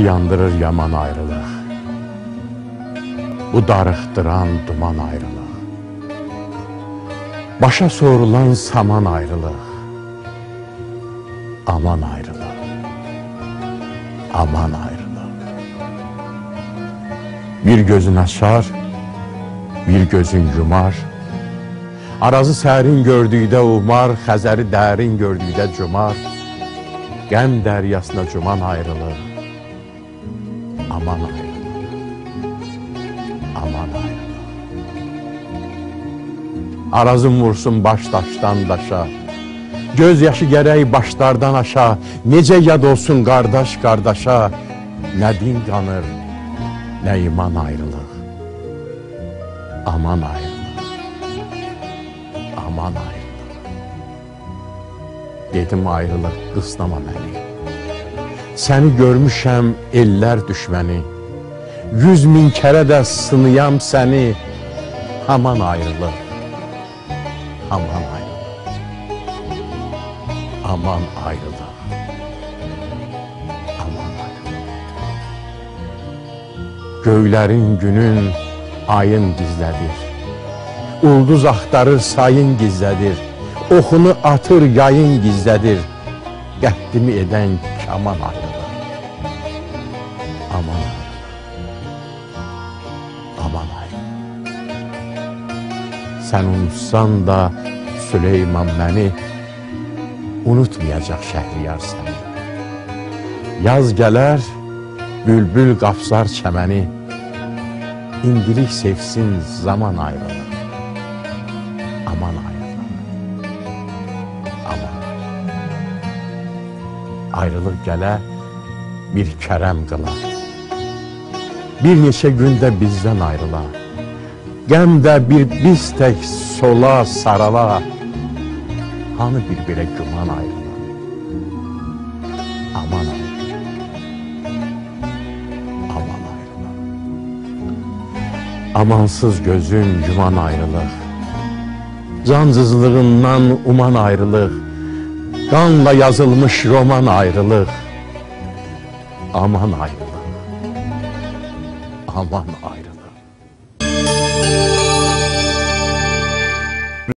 Bizi yandırır yaman ayrılıq, bu darıxdıran duman ayrılıq, başa sorulan saman ayrılıq, aman ayrılıq, aman ayrılıq. Bir gözün açar, bir gözün yumar, arazı sərin gördükdə umar, xəzəri dərin gördükdə cumar, qəm dəryasına cuman ayrılıq, aman ayrılıq, aman ayrılıq. Arazın vursun baş daşdan daşa, göz yaşı gərək başlardan aşa, necə yad olsun qardaş qardaşa, nə din qanır, nə iman ayrılıq, aman ayrılıq, aman ayrılıq. Dedim ayrılıq, qısnama məni, səni görmüşəm ellər düşməni, 100 min kərə də sınıyam səni, aman ayrılıq, aman ayrılıq, aman ayrılıq, aman ayrılıq. Göylərin günün ayın gizlədir, ulduz axtarır sayın gizlədir, oxunu atır yayın gizlədir, qəddimi edən kaman ayrılıq, aman ayrılıq, aman ayrılıq. Sən unutsan da Süleyman məni, unutmayacaq Şəhriyar səni. Yaz gələr, bülbül qapsar çəməni, indilik sevsin zaman ayrılıq, aman ayrılıq, aman. Ayrılıq gələ bir kərəm qıla, bir neçə gündə bizdən ayrıla, qəm də bir biz tək sola sarala, hanı bir belə güman ayrıla, aman ayrıla, aman ayrıla. Amansız gözün yuman ayrılıq, cansızlığından uman ayrılıq, qanla yazılmış roman ayrılıq, aman ayrılıq, aman ayrılıq.